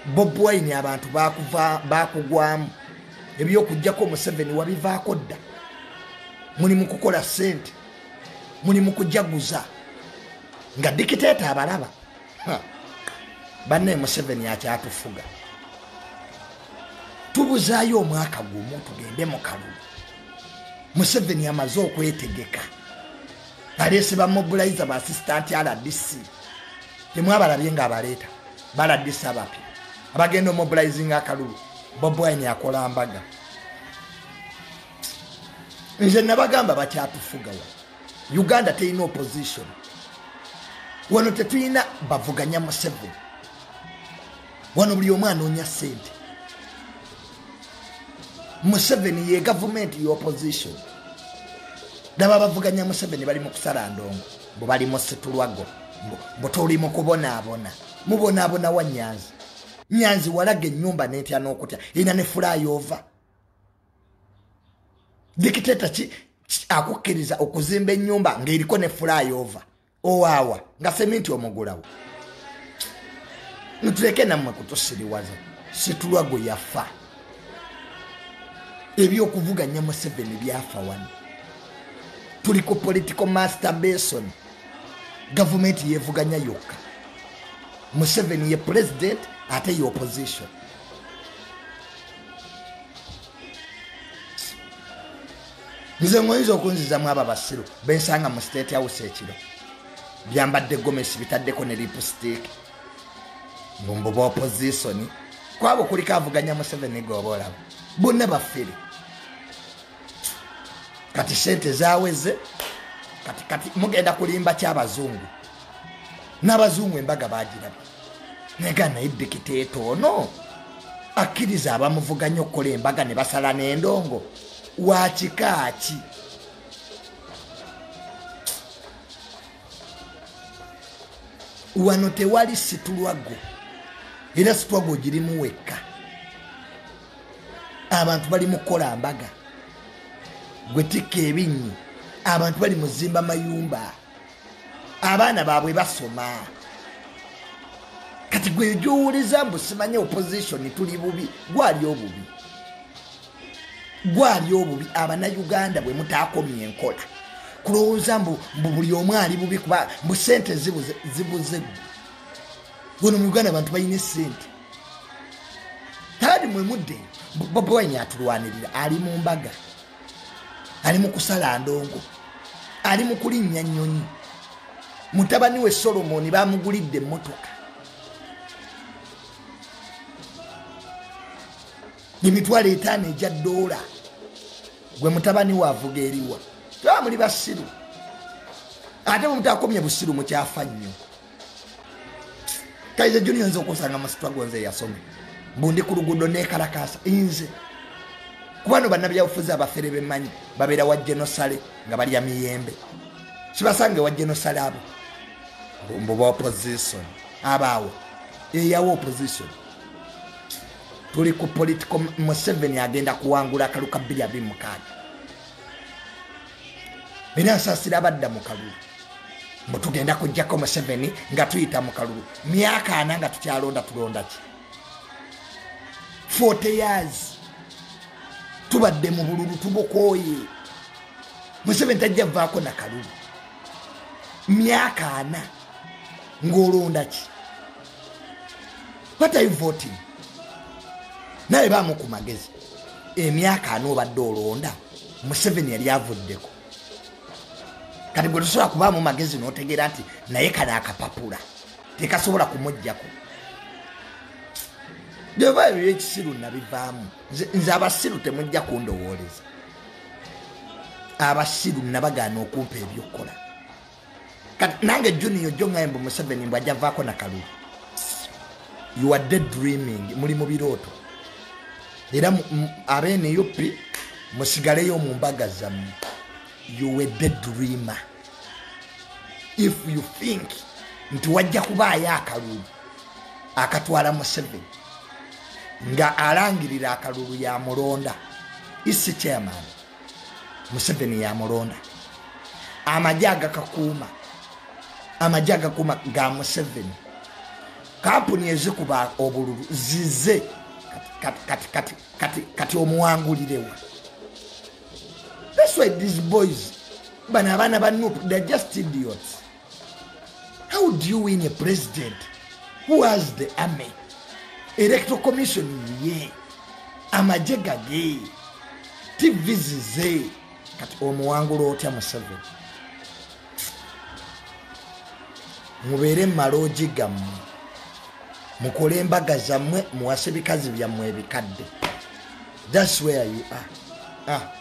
Bob Wine abantu bakugwamu ebyokujjako Museveni wabivaako dda. Muli mu kukola ssente, muli mu kujaguza nga dikiteeta abalaba. Banne Museveni akyatufuga. Tubuzaayo omwaka gumu tugende mu kalulu. Museveni amaze okwetegeka. Aleese bamobilize ba assistant RDC. Temwabalabye nga abaleeta. Baladisi abapya. Abagenda mobilizing akalulu. Bob Wine akola mbaga. Nze nabagamba bakyatufuga wa. Uganda terina opposition. Wano tetulina bavuganya Museveni. Wano buli omu anoonya ssente. Museveni ye government ye opposition. Daba bavuganya Museveni bali mu kusala ndongo. Bo bali mu situlwago. Bo toli mu kubonaabona. Mubonaabona wa Nyanzi. Nyanzi walage ennyumba n'etya n'okutya. Ina ne flyover. Dikiteta akukkiriza okuzimba ennyumba ng'eriko ne flyover. Owaawa nga sementi omugulawo. Nituleke nammwe kutusiriwaza. Situlwago yafa. Ebyokuvuganya Museveni byafa wano. Tuli ku political masturbation. Government yevuganya yokka. Museveni ye president ate ye opposition. Nze ngoyinza okunzizamu aba basiru bensanga mu state house ekiro. Byambadde gomesi bitaddeko ne lipstick. Mbumbu ba opposition. Kwabo kuliko avuganya Museveni gobolabo. Bonna bafere. Kati sente zaweze. Kati mugenda kulimba ky'abazungu. N'abazungu embaga bagirabye. Negana iddikiteeto ono. Akkiriza abamuvuganya okukola embaga ne basala n'endongo. Wakikaaki. Wano tewali situlwago. Era situlwago girimu wekka. Abantu bali mu kukola mbaga. Gwe tikka ebinnyi. Abantu bali muzimba mayumba. Abaana baabwe basoma. Kati gwe gyowuleza mbu simanye opposition tuli bubi. Gwali obubi. Gwali obubi. Abannayuganda bwe mutaakomye enkola. Kulowooza mbu buli omu ali bubi kuba mbu ssente zibuze. Wano mu Uganda abantu balina ssente. Tadi mwe mudde. Bob Wine atulwanirira. Ali mu mbaga. Ali mu kusala ndongo. Ali mu kulinnya nnyonyi. Mutabani we Solomon bamugulidde emmotoka. Emitwalo 5 ejja $. Gwe mutabani we avuga eriwa. Twamuli basiru. Ate mutakomye busiru mukyafa nnyo. Kaiza Junior nzo kusanga masitwago nze yasome. Mbundi ku luguudo nekalakasa inze. Kubano bannabyabufuzi abafere bemmanyi babeera wa genosale nga bali ya miyembe. Sibasange wa genosale abo. Mbu ba opposition. Abawo. Eyawo opposition. Tuli ku political Museveni agenda kuwangula akaluka 2026. Bina sasira abadda mu kalulu. Mbu tugenda kujjako Museveni nga tuyita mu kalulu. Myaka ana nga tukyalonda tulonda ki. 40 years. Tubadde mu bululu tubokooye. Museveni tajja vaako na kalulu. Myaka 4 ng'olonda ki. What are you voting? Naye baamu ku magezi. Emyaka 4 obadde olonda. Museveni yali avuddeko. Kati gwe tosobola kubaamu magezi n'otegeera nti naye kale akapapula tekasobola kumuggyako. Deva ebyekissiru nabivaamu. Nze abasiru temujja kundowooleza. Abasiru nabagaana okumpa ebyokukola. Kati nange Junior Jongambo Museveni mbw ajja vaako na kalulu. You are dead dreaming. Muli mu birooto. Era abeene yupi musigaleyo mu mbaga zammwe. You were dead dreamer. If you think nti wajja kubaayo akalulu akatwala Museveni nga alangirira akalulu ya mulonda. Isi chairman Museveni ya mulonda. Amajaga kakuma ga Museveni. kampuni ezikuba obululu zize kati omuwangulirewa. That's why these boys, bana abana ba Nuupu, they're just idiots. How do you win a president who has the army, electoral commission ye, amaje gage, TV zize, kati omuwangula otya Museveni? Mubere maloji gammwe, mukole embaga zammwe, muwase bikazi byammwe ebikadde. That's where you are.